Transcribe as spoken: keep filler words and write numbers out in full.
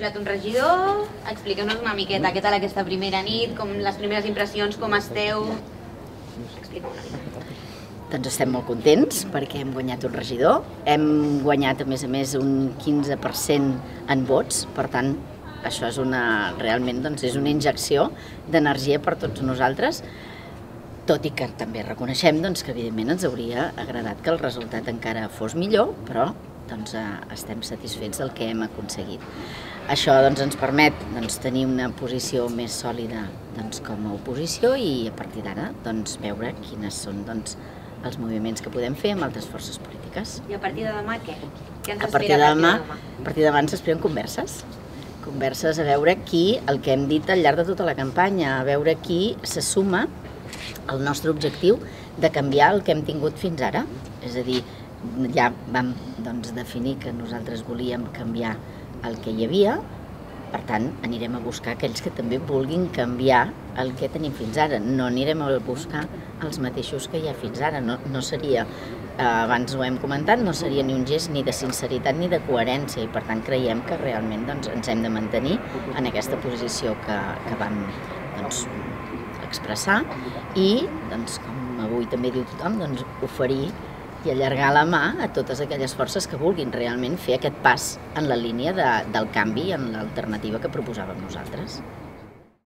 triat un regidor, expliqueu-nos una miqueta què tal aquesta primera nit, com les primeres impressions, com esteu... Expliqueu una mica. Doncs estem molt contents perquè hem guanyat un regidor, hem guanyat a més a més un quinze per cent en vots, per tant això és una, realment doncs, és una injecció d'energia per tots nosaltres, tot i que també reconeixem doncs, que evidentment ens hauria agradat que el resultat encara fos millor, però doncs, estem satisfets del que hem aconseguit. Això doncs, ens permet doncs, tenir una posició més sòlida doncs, com a oposició i a partir d'ara doncs, veure quines són doncs, els moviments que podem fer amb altres forces polítiques. I a partir de demà què? Què ens a partir espera de a partir demà, de demà? A partir de demà ens esperen converses. Converses a veure qui, el que hem dit al llarg de tota la campanya, a veure qui se suma al nostre objectiu de canviar el que hem tingut fins ara. És a dir, ja vam doncs, definir que nosaltres volíem canviar el que hi havia, per tant, anirem a buscar aquells que també vulguin canviar el que tenim fins ara. No anirem a buscar els mateixos que hi ha fins ara. No, no seria, eh, abans ho hem comentat, no seria ni un gest ni de sinceritat ni de coherència i per tant creiem que realment doncs, ens hem de mantenir en aquesta posició que, que vam doncs, expressar i, doncs, com avui també diu tothom, doncs, oferir i allargar la mà a totes aquelles forces que vulguin realment fer aquest pas en la línia de, del canvi, en l'alternativa que proposàvem nosaltres.